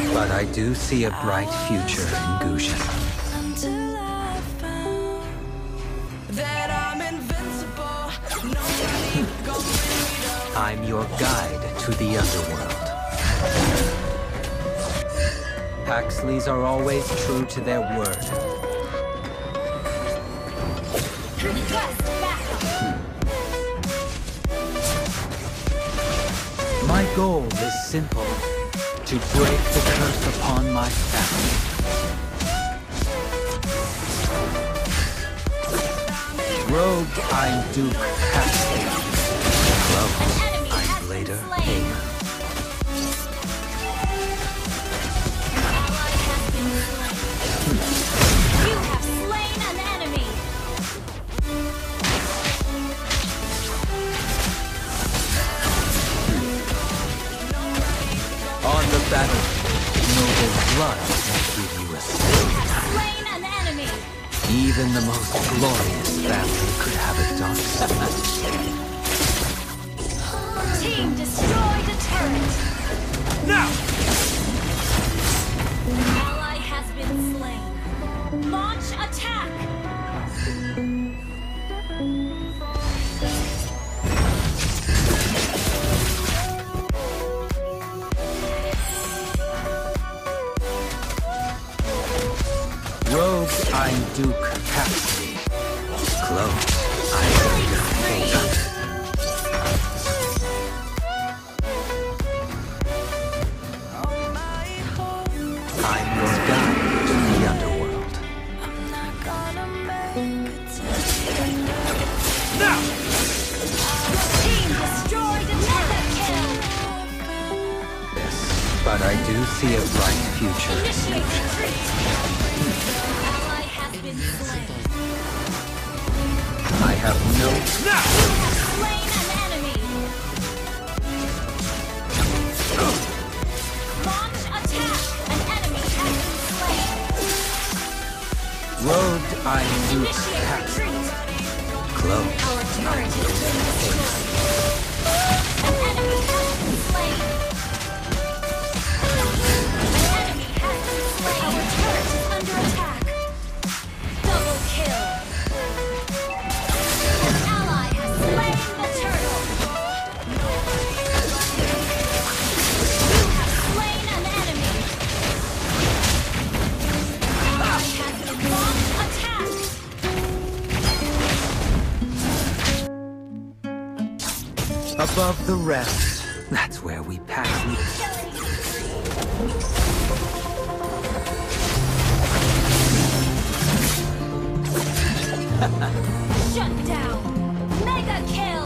But I do see a bright future in Gushin. Until I found that I'm invincible. Nobody gonna bring me down. I'm your guide to the underworld. Paxleys are always true to their word. My goal is simple: to break the curse upon my family. Rogue, I'm Duke Paxley. Close, I'm Blader Hamer. You have slain an enemy. On the battlefield, noble blood will give you a You stake. have slain an enemy. Even the most glorious family could have a dark side. Team destroyed a turret. Now! An ally has been slain. Launch attack. Rogue, I'm Duke Paxley. Close, I'm Blader Hamer. I'm your guide to the underworld. I'm not gonna make it to Now! Team destroyed a turret. Kill. Yes, but I do see a bright future. Initiate retreat. Ally has been slain. I have no... Now! You have slain an enemy. Launch attack. An enemy has been slain. Rogue, I'm Duke Initiate Paxley. retreat. Close, Our turret I'm has been Blader Hamer. destroyed. An enemy has been slain. An enemy has been slain. Our turret is under attack. Double kill. An ally has slain the turtle. You have slain an enemy. Ally has been launched attack. Above the rest, that's where we Paxley... Shut down. Mega kill.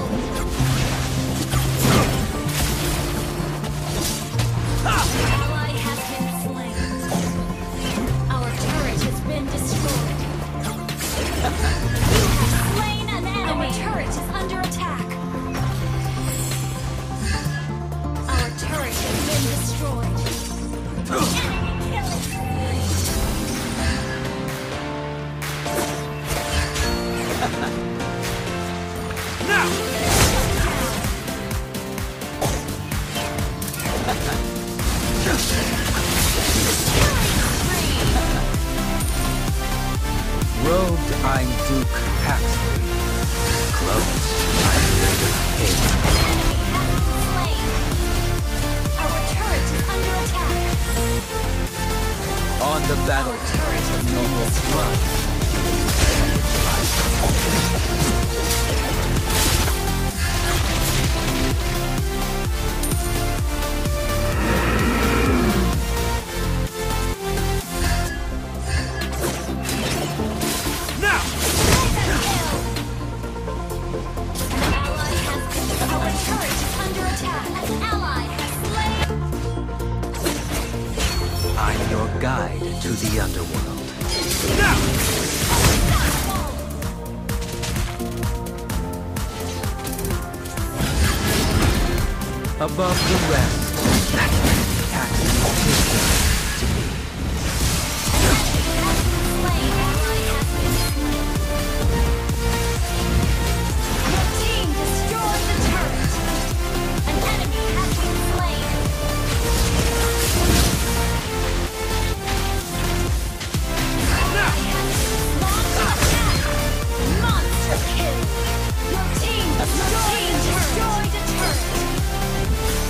Ally has been slain. Our turret has been destroyed. You have slain an enemy. Our turret is under attack. Our turret has been destroyed. Enemy killing. Now! Rogue, I'm Duke Paxley. Close, I'm Blader Hamer. Enemy has been slain. Our turret is under attack. On the battlefield, noble blood. Now! Ally has been. Our turret is under attack. An ally has slain. I'm your guide to the underworld. Above the rest, that's where the Paxley to me. Slain. Ally has been slain. Your team destroyed the turret. An enemy has been slain. Team destroyed a turret.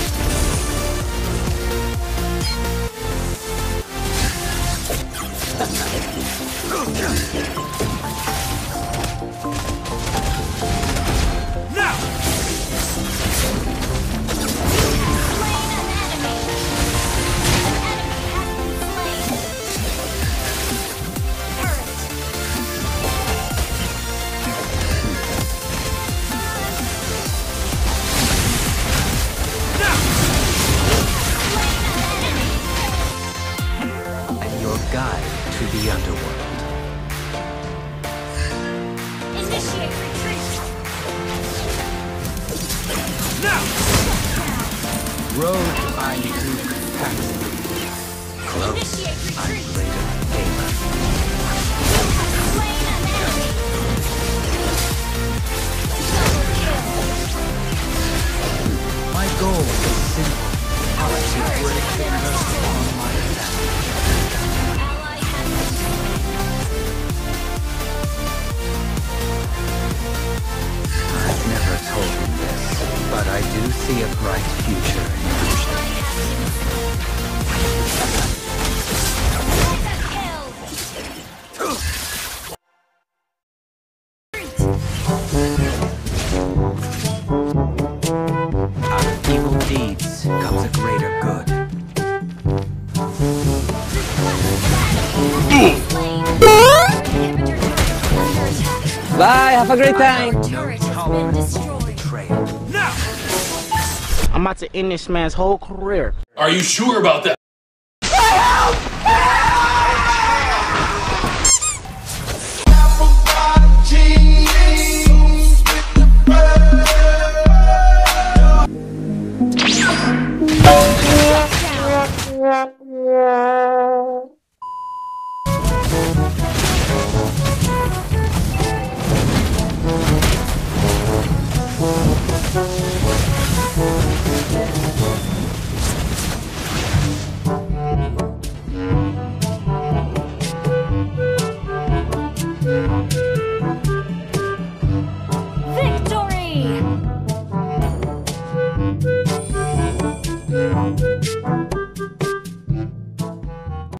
Now! Slain an enemy. An enemy has been slain. Turret. Now! Slain an enemy. I'm your guide to the underworld. Initiate retreat. Now! Road I do capacity. Close Initiate I retreat. greater favor. You have slain an enemy. Double kill. My goal is simple. Our To turret break is the under curse attack. upon my family. Ally has been slain. I've never told him this, but I do see a bright future in him. Ally has been slain. Mega kill. Out of evil deeds comes a greater good. Bye, have a great time. Our turret has been destroyed. Betrayal. Now! I'm about to end this man's whole career. Are you sure about that?